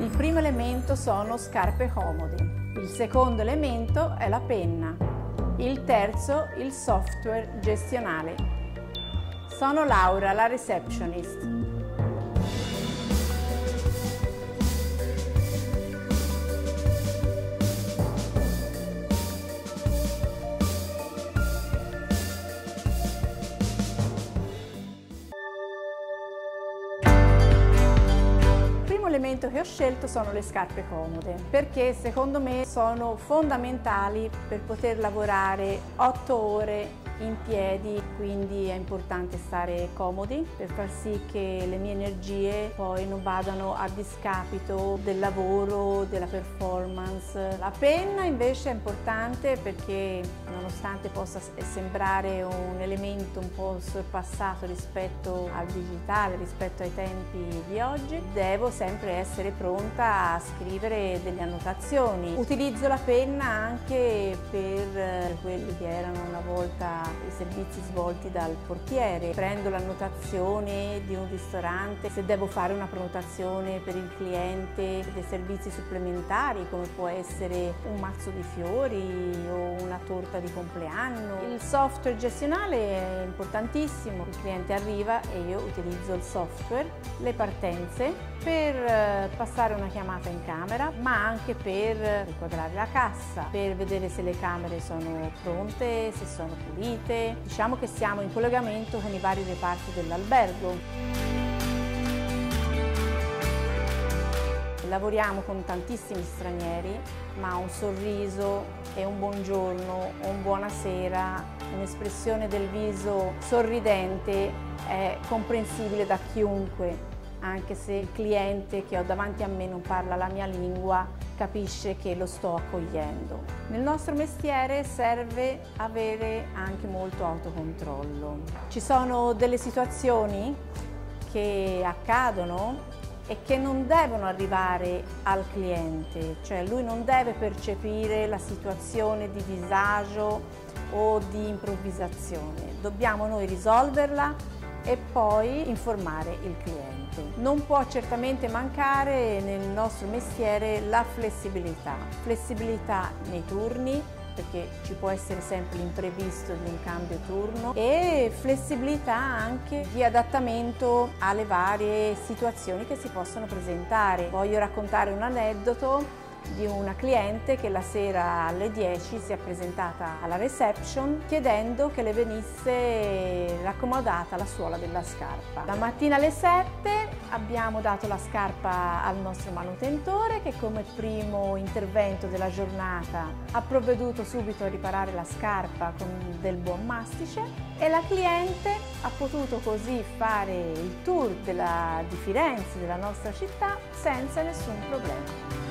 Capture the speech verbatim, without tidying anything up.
Il primo elemento sono scarpe comode, il secondo elemento è la penna, il terzo il software gestionale. Sono Laura, la receptionist. L'elemento che ho scelto sono le scarpe comode, perché secondo me sono fondamentali per poter lavorare otto ore in piedi, quindi è importante stare comodi per far sì che le mie energie poi non vadano a discapito del lavoro, della performance. La penna invece è importante perché, nonostante possa sembrare un elemento un po' sorpassato rispetto al digitale, rispetto ai tempi di oggi, devo sempre essere pronta a scrivere delle annotazioni. Utilizzo la penna anche per quelli che erano una volta i servizi svolti dal portiere. Prendo l'annotazione di un ristorante, se devo fare una prenotazione per il cliente, dei servizi supplementari come può essere un mazzo di fiori o una torta di compleanno. Il software gestionale è importantissimo, il cliente arriva e io utilizzo il software, le partenze per passare una chiamata in camera, ma anche per inquadrare la cassa, per vedere se le camere sono pronte, se sono pulite. Diciamo che siamo in collegamento con i vari reparti dell'albergo. Lavoriamo con tantissimi stranieri, ma un sorriso e un buongiorno o un buonasera, un'espressione del viso sorridente è comprensibile da chiunque. Anche se il cliente che ho davanti a me non parla la mia lingua, capisce che lo sto accogliendo. Nel nostro mestiere serve avere anche molto autocontrollo. Ci sono delle situazioni che accadono e che non devono arrivare al cliente, cioè lui non deve percepire la situazione di disagio o di improvvisazione. Dobbiamo noi risolverla e poi informare il cliente. Non può certamente mancare nel nostro mestiere la flessibilità. Flessibilità nei turni, perché ci può essere sempre l'imprevisto di un cambio turno, e flessibilità anche di adattamento alle varie situazioni che si possono presentare. Voglio raccontare un aneddoto di una cliente che la sera alle dieci si è presentata alla reception chiedendo che le venisse raccomandata la suola della scarpa. La mattina alle sette abbiamo dato la scarpa al nostro manutentore che come primo intervento della giornata ha provveduto subito a riparare la scarpa con del buon mastice e la cliente ha potuto così fare il tour della, di Firenze, della nostra città, senza nessun problema.